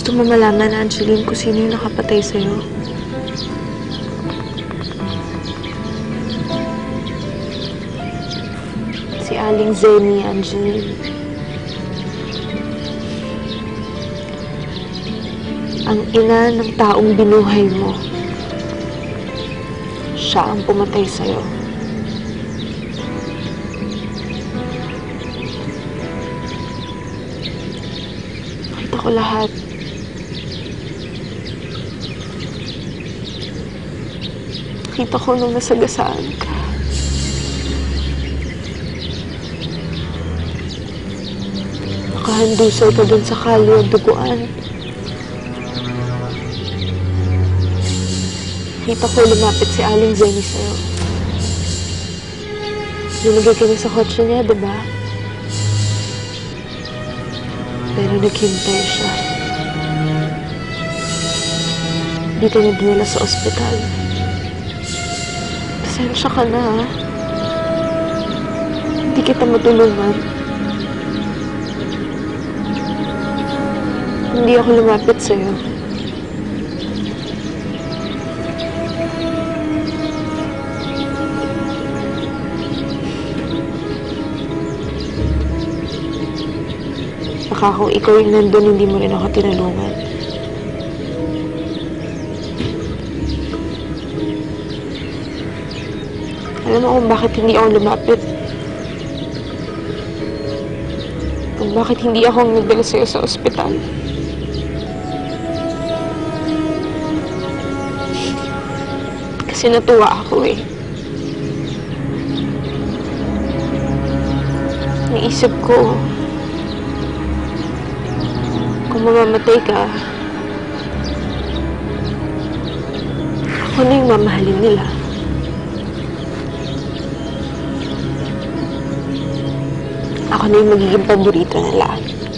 Gusto mo malaman, Angeline, kung sino yung nakapatay sa'yo? Si Aling Zenny, Angeline. Ang ina ng taong binuhay mo. Siya ang pumatay sa'yo. Nakita ko lahat. Nakita ko nung nasagasaan ka. Nakahandusay ka dun sa kalye at duguan. Nakita ko lumapit si Aling Zenny sa'yo. Nilagay ka niya sa kotse niya, diba? Pero naghintay siya. Di ka niya dinala sa ospital. Pasensya ka na, ha? Hindi kita matulungan. Hindi ako lumapit sa'yo. Baka kung ikaw yung nandun, hindi mo rin ako tinulungan. Alam mo kung bakit hindi ako lumapit? Kung bakit hindi ako ang nagdala sa'yo sa ospital? Kasi natuwa ako eh. Naisip ko, kung mamamatay ka, ako na yung mamahalin nila. Ako na yung magiging paborito nila.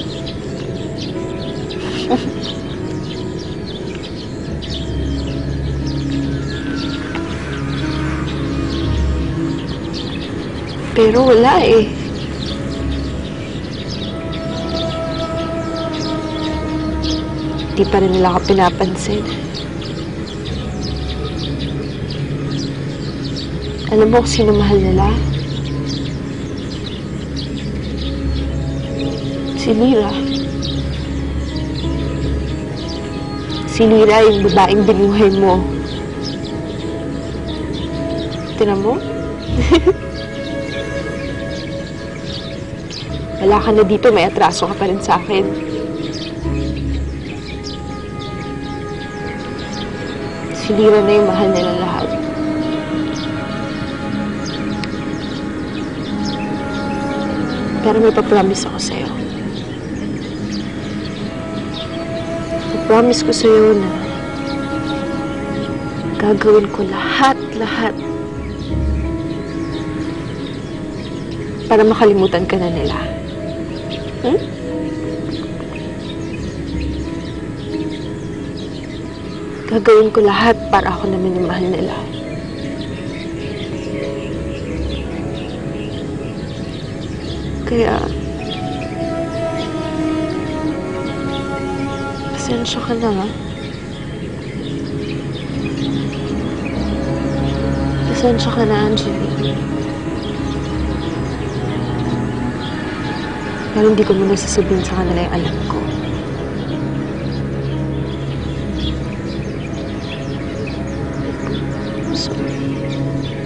Pero wala eh. Di pa rin nila ako pinapansin. Alam mo kung sino mahal nila? Si Lyra. Si Lyra yung babaeng binuhay mo. Tingnan mo? Wala ka na dito, may atraso ka pa rin sa akin. Si Lyra na yung mahal nila lahat. Pero may papromise ako sa'yo. Papromise ko sa'yo na gagawin ko lahat para makalimutan ka na nila. Gagawin ko lahat para ako naman yung mahal nila. Kaya, pasensya ka na, ha? Pasensya ka na, Angeline. Pero hindi ko muna sasabihin sa kanila yung alam ko. Sorry.